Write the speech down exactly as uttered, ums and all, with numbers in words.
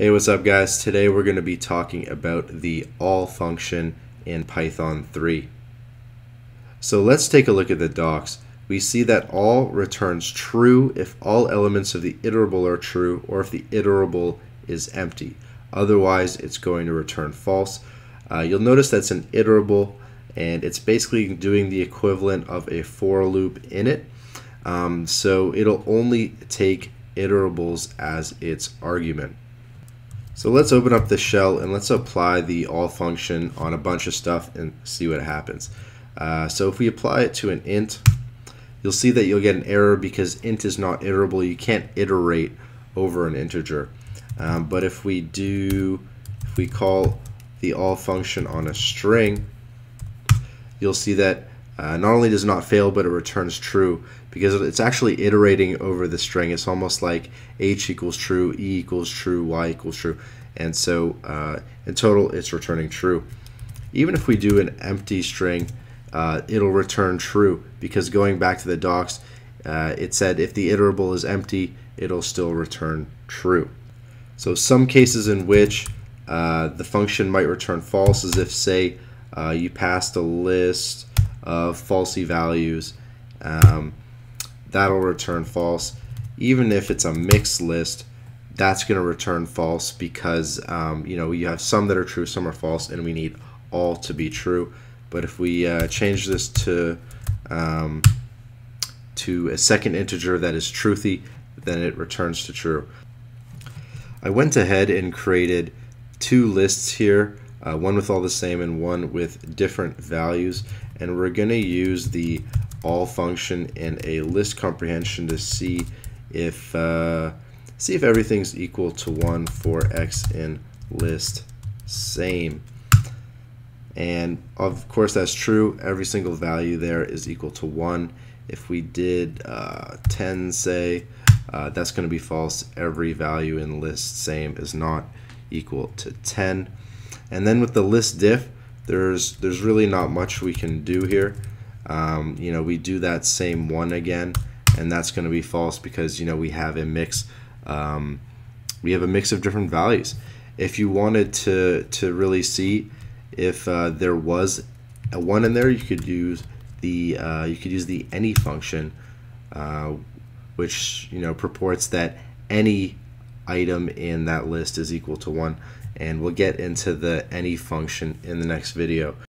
Hey, what's up guys? Today we're going to be talking about the all function in Python three. So let's take a look at the docs. We see that all returns true if all elements of the iterable are true or if the iterable is empty. Otherwise it's going to return false. Uh, you'll notice that's an iterable and it's basically doing the equivalent of a for loop in it. Um, so it'll only take iterables as its argument. So let's open up the shell and let's apply the all function on a bunch of stuff and see what happens. Uh, so if we apply it to an int, you'll see that you'll get an error because int is not iterable. You can't iterate over an integer. Um, but if we do, if we call the all function on a string, you'll see that uh, not only does it not fail, but it returns true because it's actually iterating over the string. It's almost like h equals true, e equals true, y equals true, and so uh, in total it's returning true. Even if we do an empty string, uh, it'll return true because going back to the docs, uh, it said if the iterable is empty, it'll still return true. So some cases in which uh, the function might return false is if, say, uh, you passed a list of falsy values, um, that'll return false. Even if it's a mixed list, that's going to return false because um, you know, you have some that are true, some are false, and we need all to be true. But if we uh, change this to um, to a second integer that is truthy, then it returns to true. I went ahead and created two lists here, uh, one with all the same and one with different values, and we're going to use the all function in a list comprehension to see if uh, see if everything's equal to one for x in list same. And of course that's true. Every single value there is equal to one. If we did uh, ten, say, uh, that's going to be false. Every value in list same is not equal to ten. And then with the list diff, there's there's really not much we can do here. Um, you know, we do that same one again, and that's going to be false because, you know, we have a mix. Um, we have a mix of different values. If you wanted to to really see if uh, there was a one in there, you could use the uh, you could use the any function, uh, which, you know, purports that any item in that list is equal to one, and we'll get into the any function in the next video.